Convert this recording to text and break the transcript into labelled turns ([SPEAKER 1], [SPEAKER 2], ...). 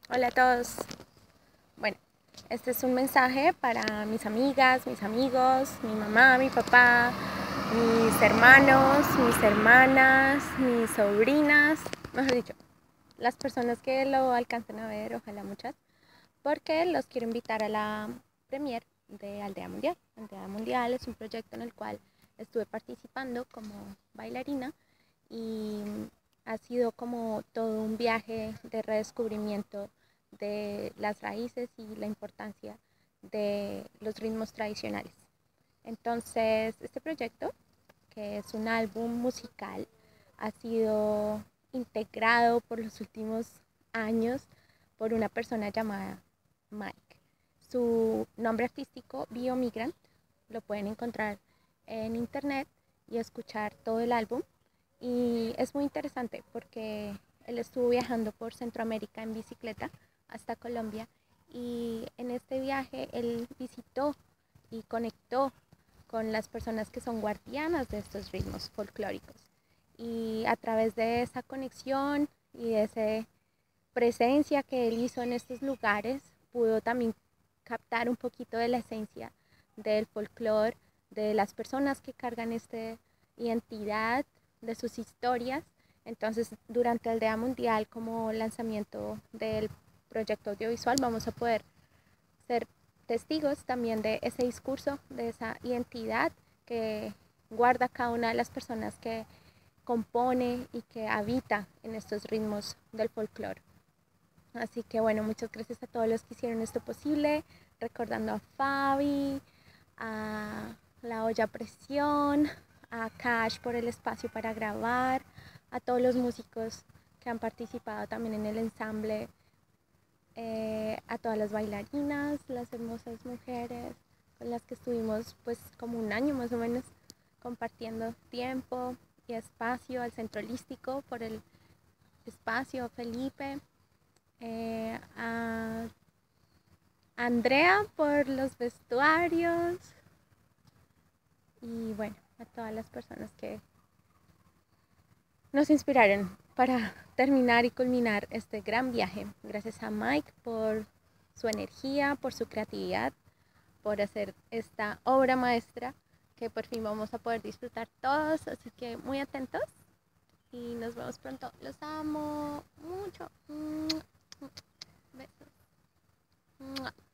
[SPEAKER 1] Hola a todos. Bueno, este es un mensaje para mis amigas, mis amigos, mi mamá, mi papá, mis hermanos, mis hermanas, mis sobrinas, mejor dicho, las personas que lo alcancen a ver, ojalá muchas, porque los quiero invitar a la premier de Aldea Mundial. Aldea Mundial es un proyecto en el cual estuve participando como bailarina y ha sido como todo un viaje de redescubrimiento de las raíces y la importancia de los ritmos tradicionales. Entonces, este proyecto, que es un álbum musical, ha sido integrado por los últimos años por una persona llamada Mike. Su nombre artístico, Biomigrant, lo pueden encontrar en internet y escuchar todo el álbum. Y es muy interesante porque él estuvo viajando por Centroamérica en bicicleta hasta Colombia y en este viaje él visitó y conectó con las personas que son guardianas de estos ritmos folclóricos. Y a través de esa conexión y de esa presencia que él hizo en estos lugares, pudo también captar un poquito de la esencia del folclore, de las personas que cargan esta identidad, de sus historias. Entonces, durante el Día Mundial, como lanzamiento del proyecto audiovisual, vamos a poder ser testigos también de ese discurso, de esa identidad que guarda cada una de las personas que compone y que habita en estos ritmos del folclore. Así que bueno, muchas gracias a todos los que hicieron esto posible, recordando a Fabi, a La Olla Presión, a Cash por el espacio para grabar, a todos los músicos que han participado también en el ensamble, a todas las bailarinas, las hermosas mujeres con las que estuvimos pues como un año más o menos compartiendo tiempo y espacio, al Centro Holístico por el espacio, Felipe, a Andrea por los vestuarios y bueno, a todas las personas que nos inspiraron para terminar y culminar este gran viaje. Gracias a Mike por su energía, por su creatividad, por hacer esta obra maestra que por fin vamos a poder disfrutar todos. Así que muy atentos y nos vemos pronto. Los amo mucho. Besos.